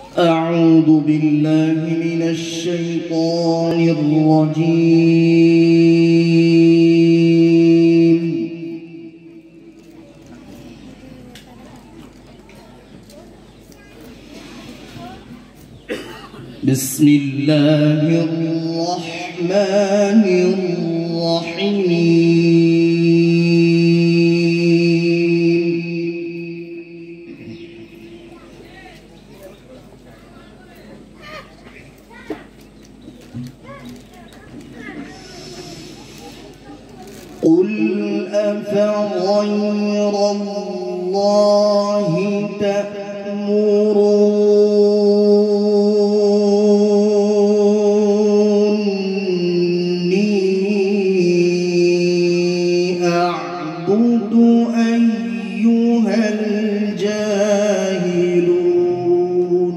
أعوذ بالله من الشيطان الرجيم. بسم الله الرحمن الرحيم. قل أفغير الله تأمروني أعبد أيها الجاهلون.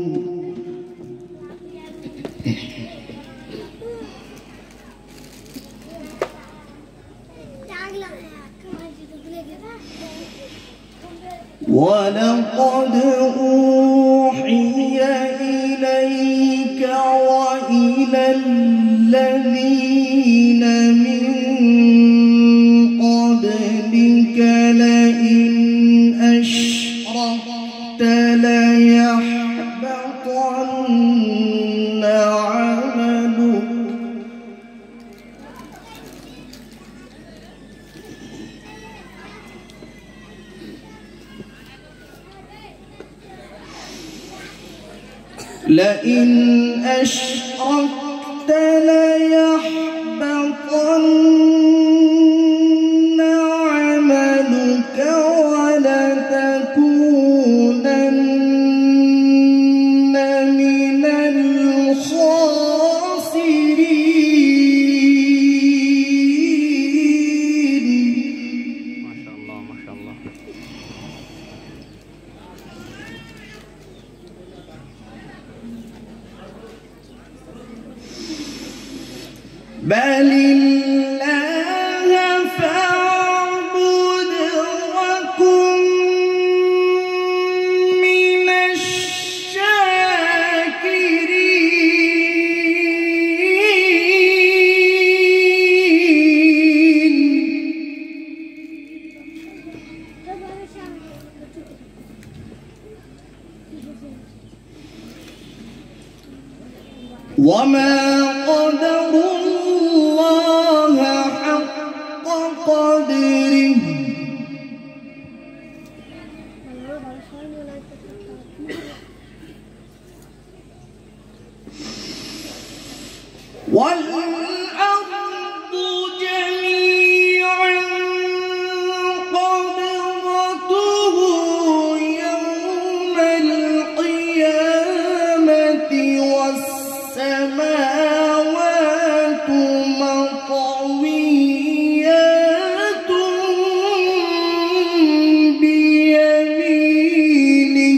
ولقد أوحي إليك وإلى الذين من قبلك لئن أشركت ليحبطن عملك لئن أشركت ليحبطن عملك ولتكونن من الخاسرين. ما شاء الله ما شاء الله. بل الله فاعبد وكن من الشاكرين. وما قدروا الله حق قدره والأرض جميعا قبضته يوم القيامة والسماوات مطويات بيمينه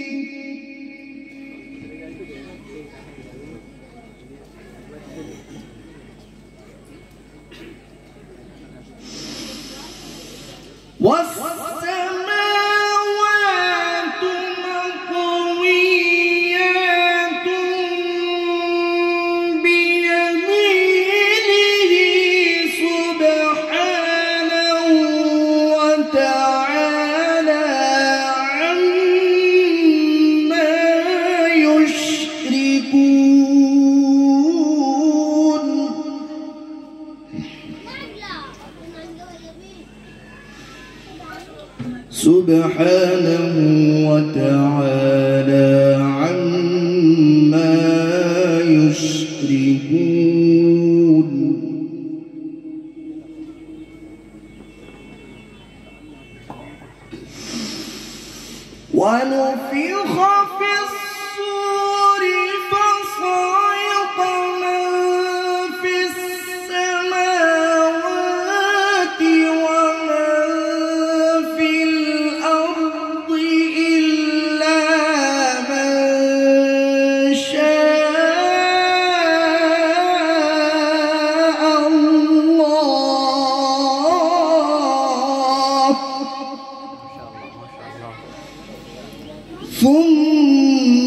والسماوات مطويات بيمينه سبحانه وتعالى عما يشركون. سبحانه وتعالى عما يشركون. ونفخ في الصور فصعق من في السماوات ومن في الأرض إلا من شاء الله. ما شاء الله ما شاء الله. ثم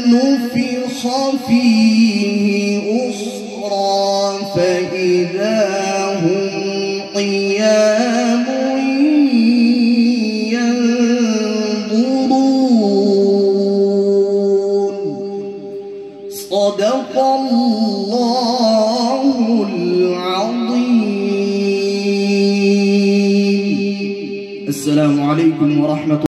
نفخ فيه أخرى فإذا هم قيام ينظرون. صدق الله العظيم. السلام عليكم ورحمة الله.